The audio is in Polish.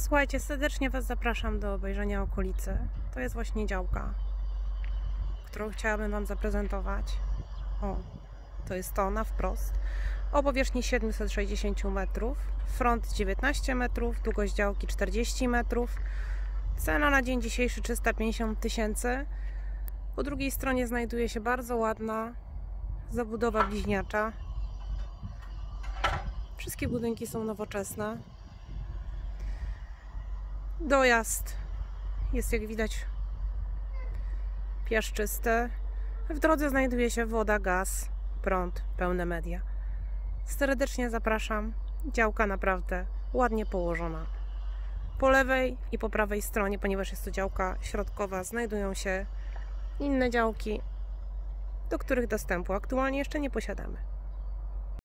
Słuchajcie, serdecznie Was zapraszam do obejrzenia okolicy. To jest właśnie działka, którą chciałabym Wam zaprezentować. O, to jest to na wprost. O powierzchni 760 metrów, front 19 metrów, długość działki 40 metrów. Cena na dzień dzisiejszy 350 000. Po drugiej stronie znajduje się bardzo ładna zabudowa bliźniacza. Wszystkie budynki są nowoczesne. Dojazd jest, jak widać, piaszczysty. W drodze znajduje się woda, gaz, prąd, pełne media. Serdecznie zapraszam. Działka naprawdę ładnie położona. Po lewej i po prawej stronie, ponieważ jest to działka środkowa, znajdują się inne działki, do których dostępu aktualnie jeszcze nie posiadamy.